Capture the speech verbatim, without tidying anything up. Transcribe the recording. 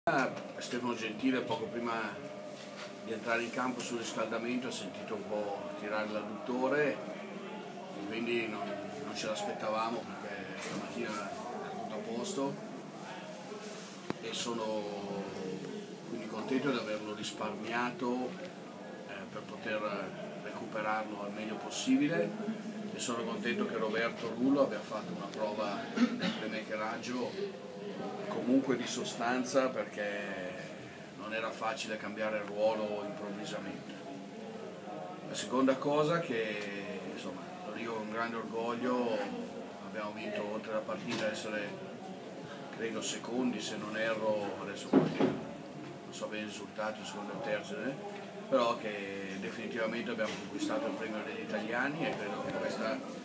Stefano Gentile poco prima di entrare in campo sul riscaldamento ha sentito un po' tirare l'adduttore e quindi non, non ce l'aspettavamo perché stamattina è tutto a posto e sono quindi contento di averlo risparmiato eh, per poter recuperarlo al meglio possibile e sono contento che Roberto Rullo abbia fatto una prova del playmakeraggio comunque di sostanza, perché non era facile cambiare ruolo improvvisamente. La seconda cosa che insomma lo dico con grande orgoglio, abbiamo vinto oltre la partita essere credo secondi se non erro, adesso non so bene i risultati, secondo e terzo, eh? però che definitivamente abbiamo conquistato il premio degli italiani e credo che questa